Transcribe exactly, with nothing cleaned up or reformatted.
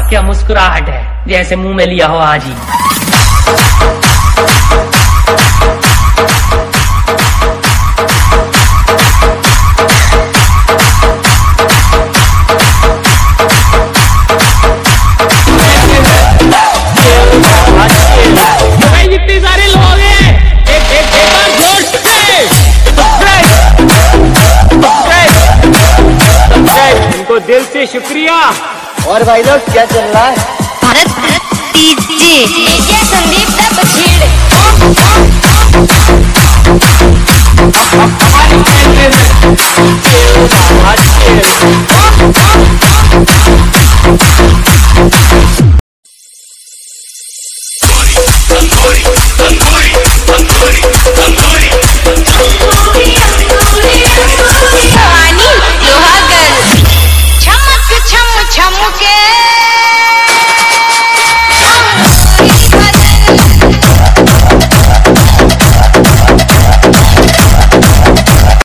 क्या मुस्कुराहट है, जैसे मुंह में लिया हो आज ही। जितने सारे लोग हैं, एक एक एक बार जोर से उनको दिल से शुक्रिया। और भाई लोग क्या चल रहा है? भारत भारत डीजे डीजे संदीप दा बछीड़। हमारी